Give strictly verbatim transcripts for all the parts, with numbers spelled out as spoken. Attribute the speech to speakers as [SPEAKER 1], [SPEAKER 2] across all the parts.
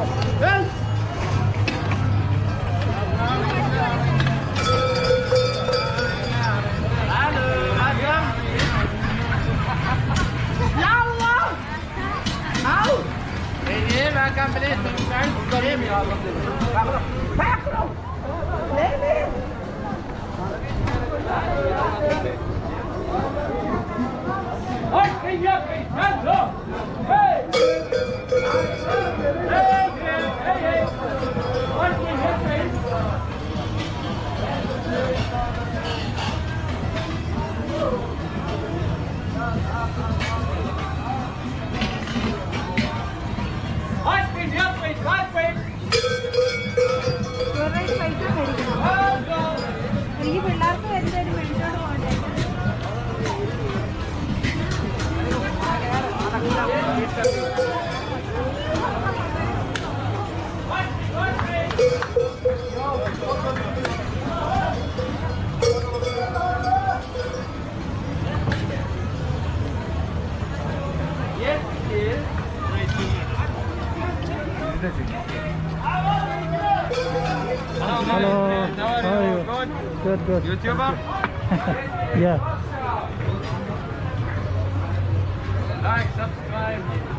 [SPEAKER 1] Hello, how are you? Good, good.
[SPEAKER 2] YouTuber?
[SPEAKER 1] Yeah.
[SPEAKER 2] Like, subscribe.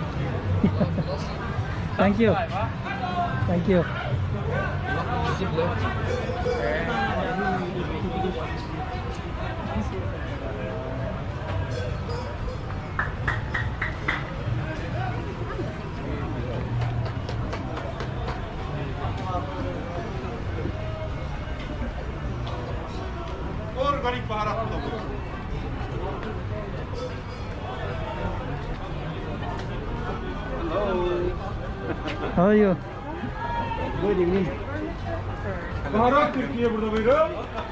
[SPEAKER 1] Thank you. Thank you.
[SPEAKER 2] Organik baharatlı da bu. Hello.
[SPEAKER 1] How are you?
[SPEAKER 2] Good evening. Baharat Türkiye burada buyurun.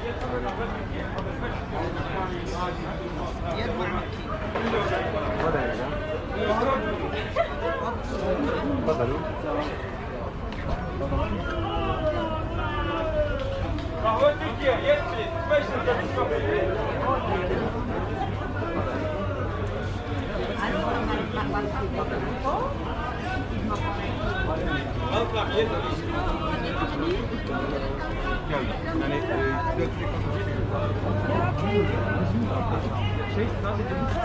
[SPEAKER 2] Kahve Türkiye, yetmiş, beş lira bir kahve. Welcome, yetmiş. Gel, yani şey, nasıl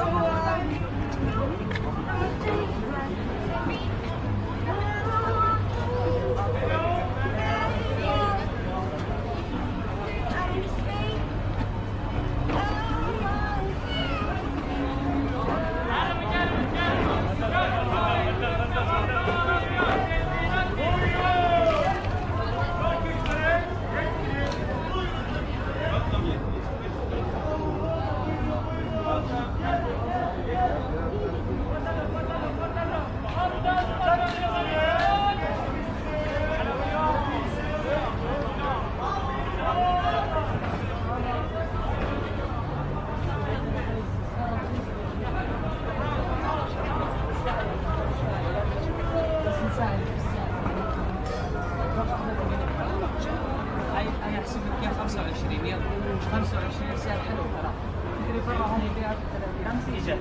[SPEAKER 3] انا احسب لك خمسة وعشرين يلا خمسة وعشرين سعر حلو ترى تدري برا هذه فيها ثلاثين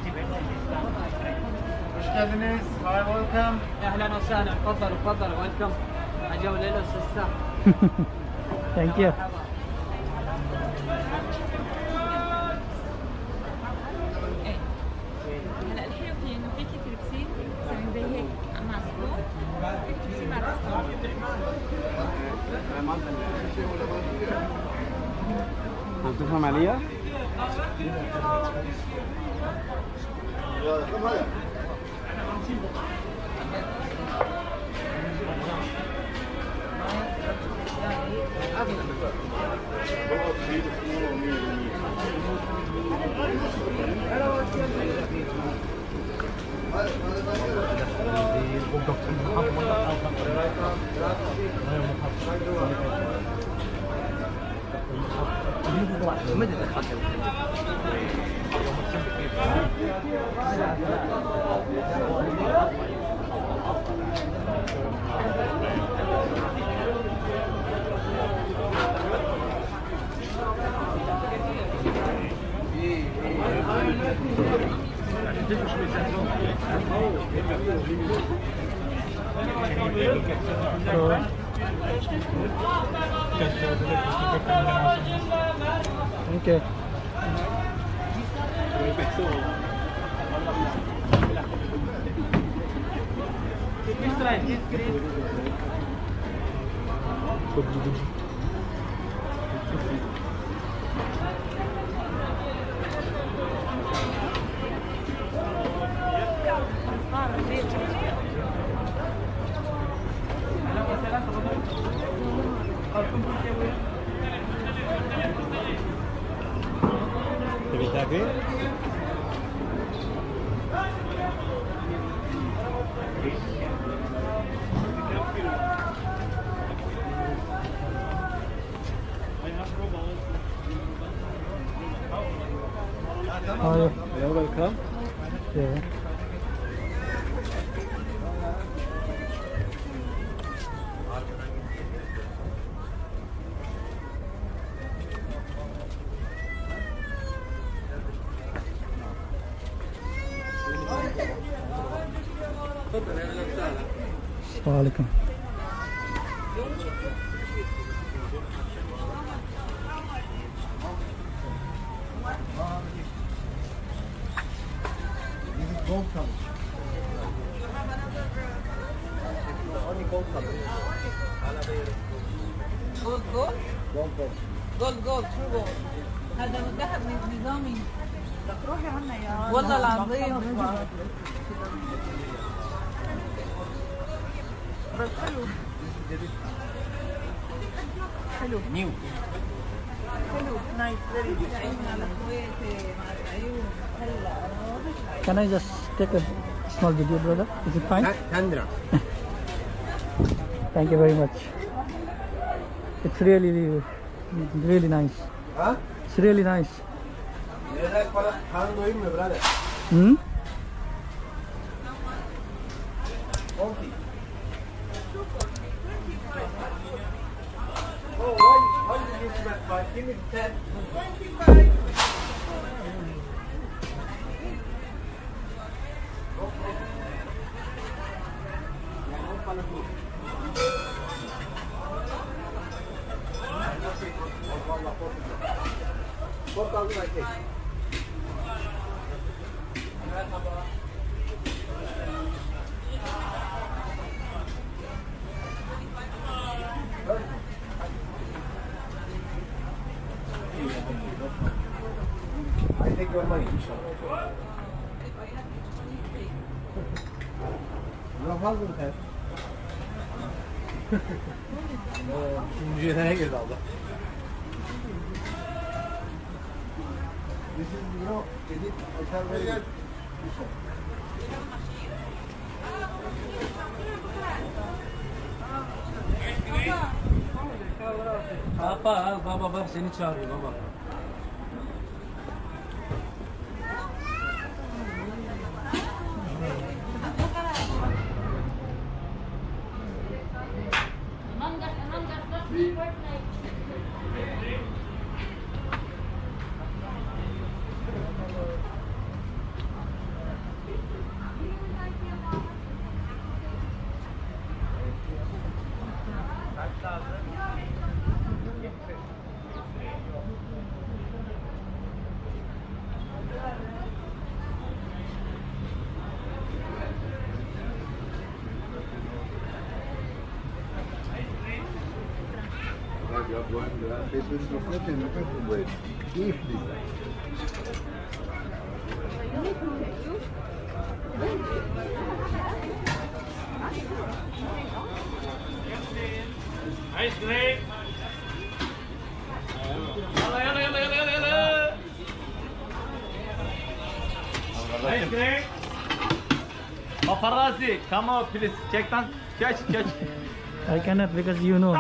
[SPEAKER 2] Hoş geldiniz. Hi, welcome.
[SPEAKER 3] اهلا وسهلا تفضلوا تفضلوا ويلكم جوله للاستاذ.
[SPEAKER 1] Thank you.
[SPEAKER 4] هلا الحلو فيه انه فيكي تلبسيه تسوين زي هيك مع سكون تلبسيه مع
[SPEAKER 2] أنت تفهم عليا؟
[SPEAKER 1] Thank you. Hi.
[SPEAKER 5] You're welcome.
[SPEAKER 1] Yeah. السلام عليكم.
[SPEAKER 5] Gold color. Only gold color.
[SPEAKER 6] جولد جولد
[SPEAKER 5] Gold gold.
[SPEAKER 6] جولد جولد شو جولد؟ هذا ذهب نظامي. روحي عنا يا والله العظيم. بس حلو. حلو.
[SPEAKER 5] New.
[SPEAKER 6] حلو. نايس فيري جود. على الكويت مع العيون. هلا
[SPEAKER 1] Can I just take a small video, brother? Is it fine?
[SPEAKER 5] Tandra.
[SPEAKER 1] Thank you very much. It's really, really, really nice.
[SPEAKER 5] Huh?
[SPEAKER 1] It's really nice.
[SPEAKER 5] You like for hand doing my brother?
[SPEAKER 1] Hmm?
[SPEAKER 5] Okay. Oh, why, why did you give my give me ten? twenty-five. Four thousand I take. I take your money. Your husband has. Üçüncüye nereye girdi abla? This is, you know, is it, I have very good.
[SPEAKER 3] Baba, baba bak seni çağırıyor baba.
[SPEAKER 5] This is the flipping way. Deeply.
[SPEAKER 2] Ice cream. Yalla yalla yalla yalla yalla yalla. Ice cream. Paparazzi, come on please. Check down. Catch, catch.
[SPEAKER 1] I cannot because you know.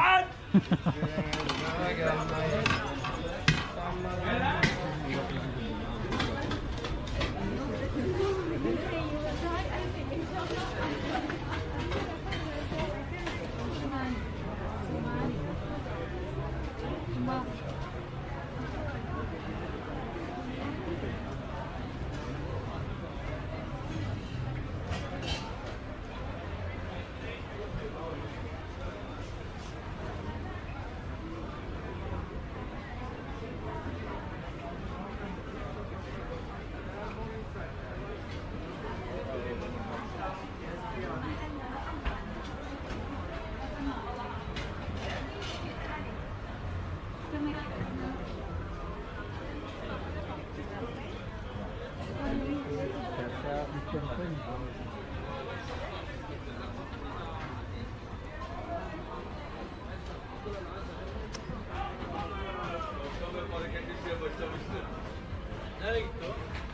[SPEAKER 2] Nereye gitti o?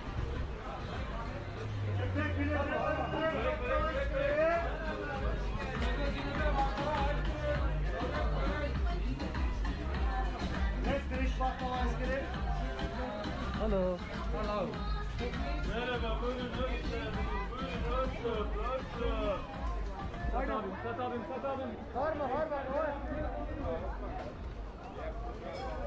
[SPEAKER 1] Hello.
[SPEAKER 3] Hello.
[SPEAKER 2] Merhaba, buyurun hoş geldiniz. Buyurun hoş bulduk, hoş bulduk. Sat abim, sat abim, sat abim.
[SPEAKER 1] Harma harma.